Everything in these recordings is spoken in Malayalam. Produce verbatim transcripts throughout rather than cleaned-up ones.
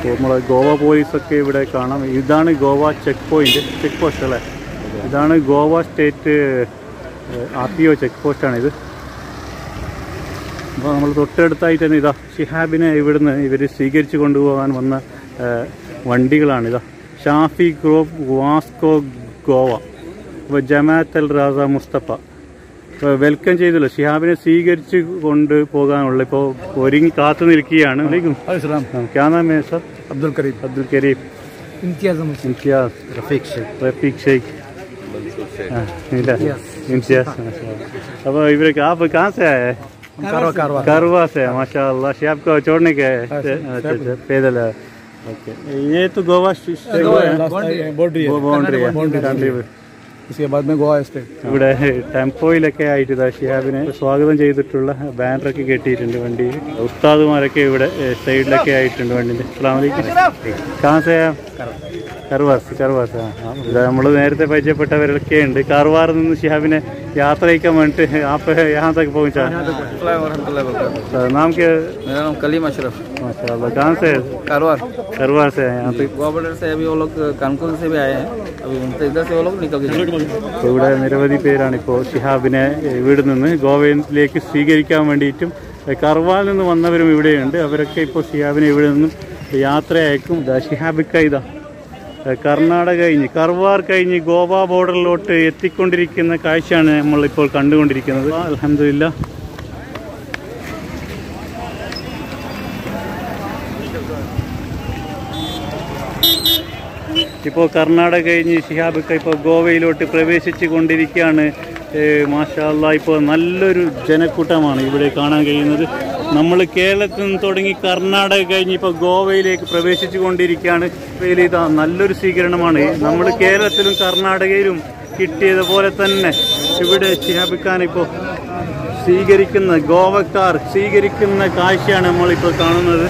അപ്പോൾ നമ്മളെ ഗോവ പോലീസൊക്കെ ഇവിടെ കാണാം. ഇതാണ് Goa check point, check post അല്ലേ. ഇതാണ് Goa state R T O check പോസ്റ്റാണിത്. അപ്പോൾ നമ്മൾ തൊട്ടടുത്തായിട്ട് തന്നെ ഇതാ ഷിഹാബിനെ ഇവിടുന്ന് ഇവർ സ്വീകരിച്ച് കൊണ്ടുപോകാൻ വന്ന വണ്ടികളാണിതാ. ഷാഫി ഗ്രൂപ്പ് വാസ്കോ ഗോവ, അപ്പോൾ ജമാഅത്ത് അൽ റാസ മുസ്തഫ വെൽക്കം ചെയ്തല്ലോ. ഷിഹാബിനെ സ്വീകരിച്ച് കൊണ്ട് പോകാനുള്ള ഇപ്പോൾ ഒരുങ്ങി കാത്തു നിൽക്കുകയാണ്. ക്യാ നാം ഹൈ സർ? അബ്ദുൽ കരീം. അബ്ദുൽ കരീം. ഇംതിയാസ്. ഇംതിയാസ്. റഫീഖ് ഷെയ്ഖ്. റഫീഖ് ഷെയ്ഖ്. इम्तियाज. अब इधर आप कहाँ से आए हैं? कारवा. कारवा कारवा से. माशाअल्लाह. शिहाब को छोड़ने के अच्छा अच्छा पैदल है. ओके, ये तो गोवा बाउंड्री है. इसके बाद में गोवा स्टेट. ഇവിടെ ടെമ്പോയിലൊക്കെ ആയിട്ട് ഇതാ ഷിഹാബിനെ സ്വാഗതം ചെയ്തിട്ടുള്ള ബാനറൊക്കെ കെട്ടിയിട്ടുണ്ട് വണ്ടിയിൽ. ഉസ്താദുമാരൊക്കെ ഇവിടെ സൈഡിലൊക്കെ ആയിട്ടുണ്ട് വണ്ടിൻ്റെ. അസ്സലാമു അലൈക്കും. കാസേ കർവാസ്. കർവാസ്. ആ ഇത് നമ്മൾ നേരത്തെ പരിചയപ്പെട്ടവരൊക്കെ ഉണ്ട്. കാർവാറിൽ നിന്ന് ഷിഹാബിനെ യാത്ര അയക്കാൻ വേണ്ടിട്ട് आप यहाँ तक पहुँचा. नाम क्या? मेरा नाम कलीम अशरफ. माशाअल्लाह. कहाँ से? कारवार. कारवार से यहाँ तक. गोवा बॉर्डर से अभी वो लोग कानपुर से भी आए हैं. अभी उनसे इधर से वो लोग निकल गए. ഇവിടെ നിരവധി പേരാണ് ഇപ്പോൾ ഷിഹാബിനെ ഇവിടെ നിന്ന് ഗോവയിലേക്ക് സ്വീകരിക്കാൻ വേണ്ടിയിട്ടും കർവാൽ നിന്ന് വന്നവരും ഇവിടെയുണ്ട്. അവരൊക്കെ ഇപ്പോൾ ഷിഹാബിനെ ഇവിടെ നിന്നും യാത്ര അയക്കും. ഷിഹാബിക്ക ഇതാ കർണാടക കഴിഞ്ഞ് കർവാർ കഴിഞ്ഞ് ഗോവ ബോർഡറിലോട്ട് എത്തിക്കൊണ്ടിരിക്കുന്ന കാഴ്ചയാണ് നമ്മളിപ്പോൾ കണ്ടുകൊണ്ടിരിക്കുന്നത്. അൽഹംദുലില്ലാ. ഇപ്പോൾ കർണാടക കഴിഞ്ഞ് ഷിഹാബിക്ക ഇപ്പോൾ ഗോവയിലോട്ട് പ്രവേശിച്ചു കൊണ്ടിരിക്കുകയാണ്. മാഷാ അല്ലാഹ് ഇപ്പോൾ നല്ലൊരു ജനക്കൂട്ടമാണ് ഇവിടെ കാണാൻ കഴിയുന്നത്. നമ്മൾ കേരളത്തിൽ നിന്ന് തുടങ്ങി കർണാടക കഴിഞ്ഞ് ഇപ്പോൾ ഗോവയിലേക്ക് പ്രവേശിച്ചു കൊണ്ടിരിക്കുകയാണ്. ഇതാ നല്ലൊരു സ്വീകരണമാണ് നമ്മൾ കേരളത്തിലും കർണാടകയിലും കിട്ടിയതുപോലെ തന്നെ ഇവിടെ ഷിഹാബിക്കാൻ ഇപ്പോൾ സ്വീകരിക്കുന്ന ഗോവക്കാർ സ്വീകരിക്കുന്ന കാഴ്ചയാണ് നമ്മളിപ്പോൾ കാണുന്നത്.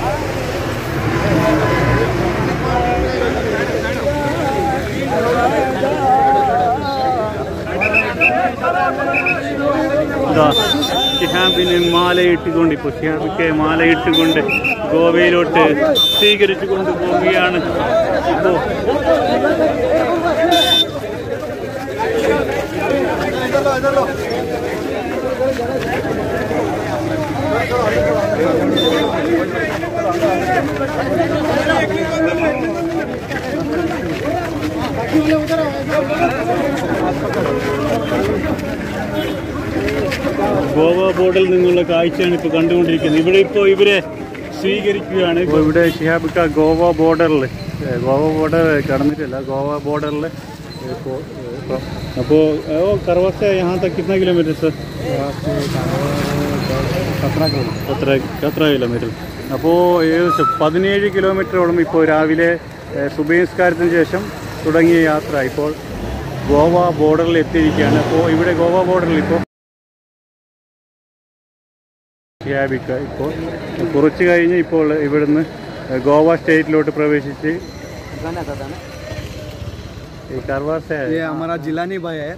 ഷിഹാബിന് മാലയിട്ടുകൊണ്ട് ഇപ്പോൾ ഷിഹാബിക്ക് മാലയിട്ടുകൊണ്ട് ഗോവയിലോട്ട് സ്വീകരിച്ചു കൊണ്ട് പോവുകയാണ്. ഇപ്പോൾ ഗോവ ബോർഡറിൽ നിന്നുള്ള കാഴ്ചയാണ് ഇപ്പോൾ കണ്ടുകൊണ്ടിരിക്കുന്നത്. ഇവിടെ ഇപ്പോൾ ഇവരെ സ്വീകരിക്കുകയാണ്. ഇപ്പോൾ ഇവിടെ ഷിഹാബിക്ക ഗോവ ബോർഡറിൽ ഗോവ ബോർഡർ കടന്നിട്ടില്ല. ഗോവ ബോർഡറിൽ ഇപ്പോൾ അപ്പോൾ करवा से यहाँ तक कितना किलोमीटर सर? सत्रह किलोमीटर. സത്ര സത്ര കിലോമീറ്റർ. അപ്പോൾ ഏകദേശം പതിനേഴ് കിലോമീറ്ററോളം ഇപ്പോൾ രാവിലെ സുബഹിസ്കാരത്തിന് ശേഷം തുടങ്ങിയ യാത്ര ഇപ്പോൾ ഗോവ ബോർഡറിൽ എത്തിയിരിക്കുകയാണ്. അപ്പോൾ ഇവിടെ ഗോവ ബോർഡറിൽ ഇപ്പോൾ ഷിഹാബിക്ക ഇപ്പോൾ കുറച്ച് കഴിഞ്ഞ് ഇപ്പോൾ ഇവിടുന്ന് ഗോവ സ്റ്റേറ്റിലോട്ട് പ്രവേശിച്ച് कारवार से है. ये हमारा जिलानी भाई है.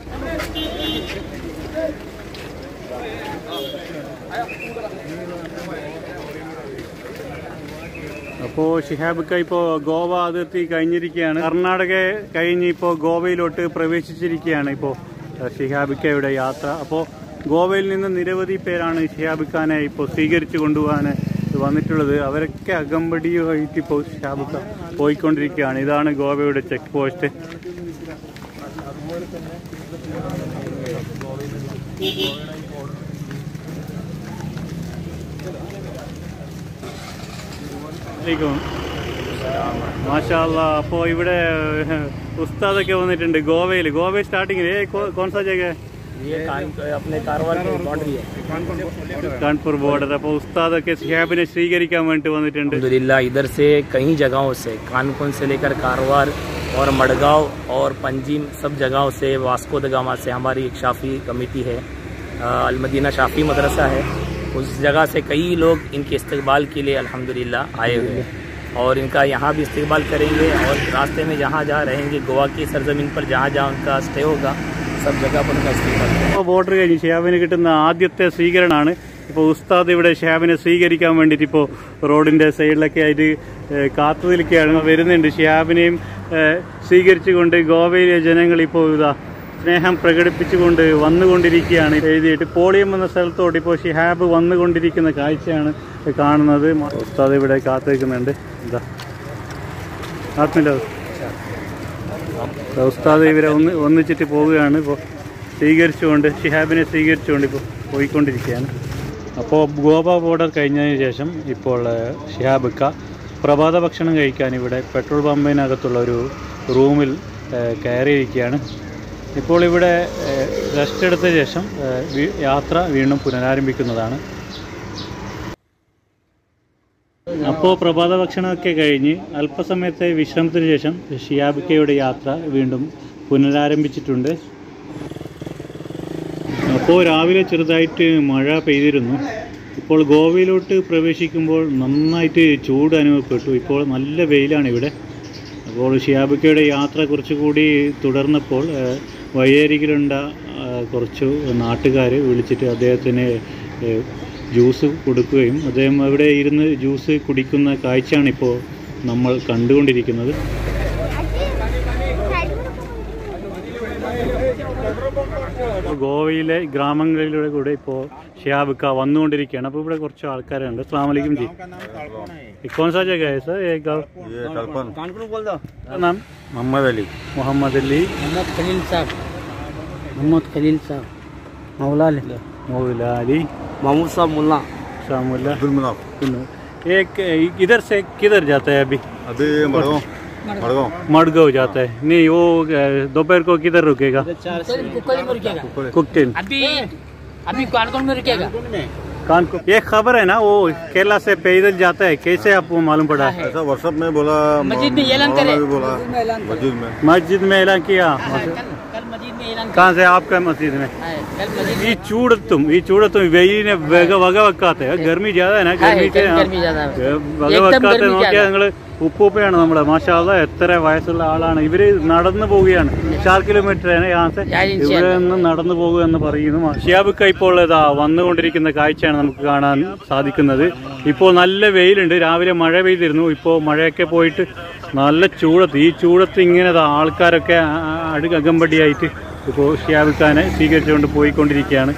അപ്പോൾ ഷിഹാബിക്ക ഇപ്പോൾ ഗോവ അതിർത്തി കഴിഞ്ഞിരിക്കുകയാണ്. കർണാടക കഴിഞ്ഞ് ഇപ്പോൾ ഗോവയിലോട്ട് പ്രവേശിച്ചിരിക്കുകയാണ് ഇപ്പോൾ ഷിഹാബിക്കയുടെ യാത്ര. അപ്പോൾ ഗോവയിൽ നിന്ന് നിരവധി പേരാണ് ഷിഹാബിക്കാനെ ഇപ്പോൾ സ്വീകരിച്ചു കൊണ്ടുപോകാൻ വന്നിട്ടുള്ളത്. അവരൊക്കെ അകമ്പടിയുമായിട്ട് ഇപ്പോൾ ഷിഹാബിക്ക പോയിക്കൊണ്ടിരിക്കുകയാണ്. ഇതാണ് ഗോവയുടെ ചെക്ക് പോസ്റ്റ്. മാഷാ അല്ലാഹ്. അപ്പോൾ ഇവിടെ ഉസ്താദൊക്കെ വന്നിട്ടുണ്ട് ഗോവയിൽ. ഗോവ സ്റ്റാർട്ടിങ്ങിൽ കോൺസാ ജഗ? ये अपने कारवार की बाउंड्री है, कानपुर बॉर्डर. അപ്പോൾ ഉസ്താദൊക്കെ ഷിഹാബിനെ സ്വീകരിക്കാൻ വേണ്ടി വന്നിട്ടുണ്ട്. अल्हम्दुलिल्लाह इधर से कई जगहों से कानपुर से लेकर कारवार और मडगांव और पंजीम सब जगहों से वास्को द गामा से हमारी एक शाफी कमेटी है, अलमदीना शाफी मदरसा है, उस जगह से कई लोग इनके इस्तकबाल के लिए अल्हम्दुलिल्लाह आए हुए हैं और इनका यहाँ भी इस्तकबाल करेंगे और रास्ते में जहाँ जहाँ रहेंगे गोवा की सरजमीन पर जहाँ जहाँ उनका स्टे होगा सब जगह पर उनका इस्तेमाल. ബോർഡർ കഴിഞ്ഞ് ഷിഹാബിന് കിട്ടുന്ന ആദ്യത്തെ സ്വീകരണമാണ്. ഇപ്പോൾ ഉസ്താദ് ഇവിടെ ഷിഹാബിനെ സ്വീകരിക്കാൻ വേണ്ടിയിട്ട് ഇപ്പോൾ റോഡിൻ്റെ സൈഡിലൊക്കെ ആയിട്ട് കാത്തു നിൽക്കുകയാണ്. വരുന്നുണ്ട് ഷിഹാബിനെയും സ്വീകരിച്ചുകൊണ്ട് ഗോവയിലെ ജനങ്ങൾ ഇപ്പോൾ ഇതാ സ്നേഹം പ്രകടിപ്പിച്ചുകൊണ്ട് വന്നുകൊണ്ടിരിക്കുകയാണ്. എഴുതിയിട്ട് പോളിയം എന്ന സ്ഥലത്തോട്ട് ഇപ്പോൾ ഷിഹാബ് വന്നുകൊണ്ടിരിക്കുന്ന കാഴ്ചയാണ് കാണുന്നത്. ഉസ്താദ് ഇവിടെ കാത്തു നിൽക്കുന്നുണ്ട്. എന്താ ആത്മീയ ഉസ്താദ് ഇവരെ ഒന്ന് ഒന്നിച്ചിട്ട് പോവുകയാണ്. ഇപ്പോൾ സ്വീകരിച്ചുകൊണ്ട് ഷിഹാബിനെ സ്വീകരിച്ചുകൊണ്ട് ഇപ്പോൾ പോയിക്കൊണ്ടിരിക്കുകയാണ്. അപ്പോൾ ഗോവ ബോർഡർ കഴിഞ്ഞതിന് ശേഷം ഇപ്പോൾ ഷിഹാബിക്ക പ്രഭാത ഭക്ഷണം കഴിക്കാൻ ഇവിടെ പെട്രോൾ പമ്പിനകത്തുള്ള ഒരു റൂമിൽ കയറിയിരിക്കുകയാണ്. ഇപ്പോൾ ഇവിടെ റെസ്റ്റ് എടുത്ത ശേഷം യാത്ര വീണ്ടും പുനരാരംഭിക്കുന്നതാണ്. അപ്പോൾ പ്രഭാത ഭക്ഷണമൊക്കെ കഴിഞ്ഞ് അല്പസമയത്തെ വിശ്രമത്തിന് ശേഷം ഷിഹാബിക്കയുടെ യാത്ര വീണ്ടും പുനരാരംഭിച്ചിട്ടുണ്ട്. അപ്പോൾ രാവിലെ ചെറുതായിട്ട് മഴ പെയ്തിരുന്നു. ഇപ്പോൾ ഗോവയിലോട്ട് പ്രവേശിക്കുമ്പോൾ നന്നായിട്ട് ചൂട് അനുഭവപ്പെട്ടു. ഇപ്പോൾ നല്ല വെയിലാണ് ഇവിടെ. അപ്പോൾ ഷിഹാബിക്കയുടെ യാത്ര കുറച്ചുകൂടി തുടർന്നപ്പോൾ വഴിയരികിലുണ്ട കുറച്ച് നാട്ടുകാർ വിളിച്ചിട്ട് അദ്ദേഹത്തിന് ജ്യൂസ് കൊടുക്കുകയും അദ്ദേഹം അവിടെ ഇരുന്ന് ജ്യൂസ് കുടിക്കുന്ന കാഴ്ചയാണിപ്പോൾ നമ്മൾ കണ്ടുകൊണ്ടിരിക്കുന്നത്. ഗോവയിലെ ഗ്രാമങ്ങളിലൂടെ കൂടെ ഇപ്പോൾ ഷിഹാബിക്ക വന്നുകൊണ്ടിരിക്കുകയാണ്. അപ്പോൾ ഇവിടെ കുറച്ച് ആൾക്കാരുണ്ട്. अस्सलाम वालेकुम जी, कौन सा जगह है सर? ये गाँव कानपुर बोल दो। नाम मोहम्मद अली। मोहम्मद अली, मोहम्मद खलील साहब, मोहम्मद खलील साहब, मौला मौला अली, महमूद साहब मुल्ला, शामुल्ला। गुलमनाफ। एक इधर से किधर जाता है अभी? अभी मड़गांव मड़गांव मडगांव जाता है। नहीं वो दोपहर को किधर रुकेगा? कुकड़ी में रुकेगा। कुकटेल अभी अभी कानकोन में रुकेगा। कानपुर। ये खबर है ना, वो केरला से पैदल जाता है, कैसे आपको मालूम पड़ा? ऐसा व्हाट्सएप में बोला, मस्जिद में ऐलान करे। बोला मस्जिद में मस्जिद में ऐलान किया। कल मस्जिद में ऐलान कहाँ से? आपका मस्जिद में? कल मस्जिद ഈ ചൂടത്തും ഈ ചൂടത്തും വെയിലിനെ വക വക വെക്കാത്ത ഗർമി ജ്യാദ ഗർമി വക വെക്കാത്ത നോക്കിയാൽ നിങ്ങള് ഉപ്പൂപ്പയാണ് നമ്മുടെ. മാഷാ അല്ലാഹ് എത്ര വയസ്സുള്ള ആളാണ്. ഇവര് നടന്നു പോവുകയാണ്. ചാർ കിലോമീറ്റർ ഇവിടെ നിന്ന് നടന്നു പോകുക എന്ന് പറയുന്നു. ഷിഹാബിക്ക ഇപ്പോൾ ഇതാ വന്നുകൊണ്ടിരിക്കുന്ന കാഴ്ചയാണ് നമുക്ക് കാണാൻ സാധിക്കുന്നത്. ഇപ്പോൾ നല്ല വെയിലുണ്ട്. രാവിലെ മഴ പെയ്തിരുന്നു. ഇപ്പോൾ മഴയൊക്കെ പോയിട്ട് നല്ല ചൂടത്ത്, ഈ ചൂടത്ത് ഇങ്ങനെ ആൾക്കാരൊക്കെ അടു അകമ്പടിയായിട്ട് ഇപ്പോൾ ഷിഹാബിക്കാനെ സ്വീകരിച്ചുകൊണ്ട് പോയിക്കൊണ്ടിരിക്കുകയാണ്.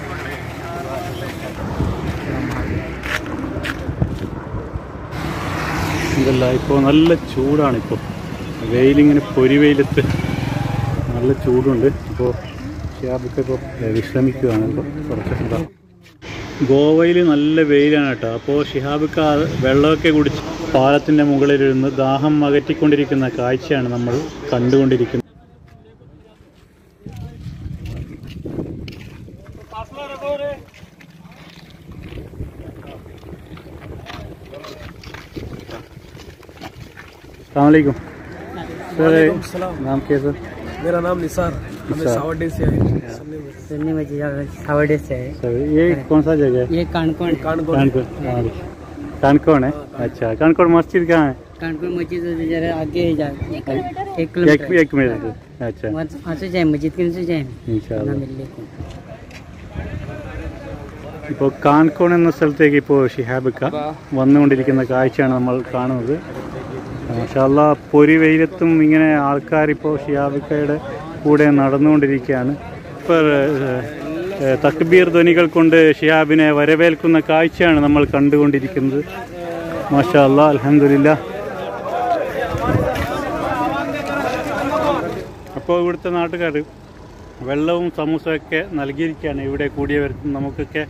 ഇതല്ല, ഇപ്പോൾ നല്ല ചൂടാണ്. ഇപ്പോൾ വെയിലിങ്ങനെ പൊരിവെയിലത്ത് നല്ല ചൂടുണ്ട്. ഇപ്പോൾ ഷിഹാബിക്ക ഇപ്പോൾ വിശ്രമിക്കുകയാണ്. ഇപ്പോൾ കുറച്ച് എന്താ ഗോവയിൽ നല്ല വെയിലാണ് കേട്ടോ. അപ്പോൾ ഷിഹാബിക്ക വെള്ളമൊക്കെ കുടിച്ച് പാലത്തിൻ്റെ മുകളിലിരുന്ന് ദാഹം അകറ്റിക്കൊണ്ടിരിക്കുന്ന കാഴ്ചയാണ് നമ്മൾ കണ്ടുകൊണ്ടിരിക്കുന്നത്. अस्सलामुअलैकुम सर, नाम क्या सर? मेरा नाम निसार, हमें सावरडे से है। सुनने में सावरडे से है। सर ये कौन सा जगह है? ये कानकोन कानपुर कानकोन। कानकोन है। अच्छा, कानकोन मस्जिद कहाँ है? कानकोन मस्जिद जरा आगे जा एक एक किलोमीटर एक मिनट। अच्छा, वहाँ से जाए मस्जिद के से जाए ഇൻഷാല്ലാ. ഇപ്പോൾ കാൻകോൺ എന്ന സ്ഥലത്തേക്ക് ഇപ്പോൾ ഷിഹാബിക്ക വന്നുകൊണ്ടിരിക്കുന്ന കാഴ്ചയാണ് നമ്മൾ കാണുന്നത്. മാഷാ അല്ലാഹ് പൊരി വെയിലത്തും ഇങ്ങനെ ആൾക്കാരിപ്പോൾ ഷിഹാബിക്കയുടെ കൂടെ നടന്നുകൊണ്ടിരിക്കുകയാണ്. ഇപ്പോൾ തക്ബീർ ധ്വനികൾ കൊണ്ട് ഷിഹാബിനെ വരവേൽക്കുന്ന കാഴ്ചയാണ് നമ്മൾ കണ്ടുകൊണ്ടിരിക്കുന്നത്. മാഷാ അല്ലാഹ്, അൽഹംദുലില്ലാഹ്. അപ്പോൾ ഇവിടുത്തെ നാട്ടുകാർ വെള്ളവും സമൂസയൊക്കെ നൽകിയിരിക്കുകയാണ് ഇവിടെ കൂടിയവർക്കും നമുക്കൊക്കെ.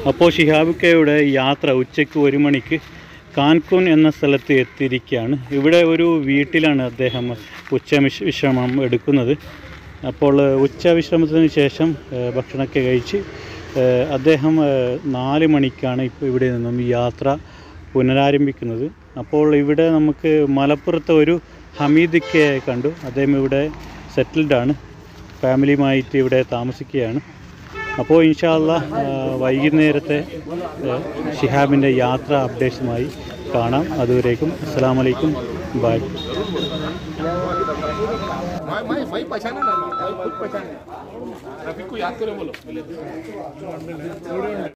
അപ്പോൾ ഷിഹാബുക്കയുടെ യാത്ര ഉച്ചയ്ക്ക് ഒരു മണിക്ക് കാൻകൂൺ എന്ന സ്ഥലത്ത് എത്തിയിരിക്കുകയാണ്. ഇവിടെ ഒരു വീട്ടിലാണ് അദ്ദേഹം ഉച്ച വിശ്രമം എടുക്കുന്നത്. അപ്പോൾ ഉച്ച വിശ്രമത്തിന് ശേഷം ഭക്ഷണമൊക്കെ കഴിച്ച് അദ്ദേഹം നാല് മണിക്കാണ് ഇപ്പോൾ ഇവിടെ നിന്നും ഈ യാത്ര പുനരാരംഭിക്കുന്നത്. അപ്പോൾ ഇവിടെ നമുക്ക് മലപ്പുറത്തെ ഒരു ഹമീദിക്കെ കണ്ടു. അദ്ദേഹം ഇവിടെ സെറ്റിൽഡാണ്, ഫാമിലിയുമായിട്ട് ഇവിടെ താമസിക്കുകയാണ്. അപ്പോൾ ഇൻഷാ അല്ലാഹ് വൈകുന്നേരത്തെ ഷിഹാബിൻ്റെ യാത്ര അപ്ഡേഷനുമായി കാണാം. അതുവരേക്കും അസ്സലാമു അലൈക്കും, ബൈ. मैं भाई पहचाना ना, खुद पहचाना, रफीक को याद करो बोलो।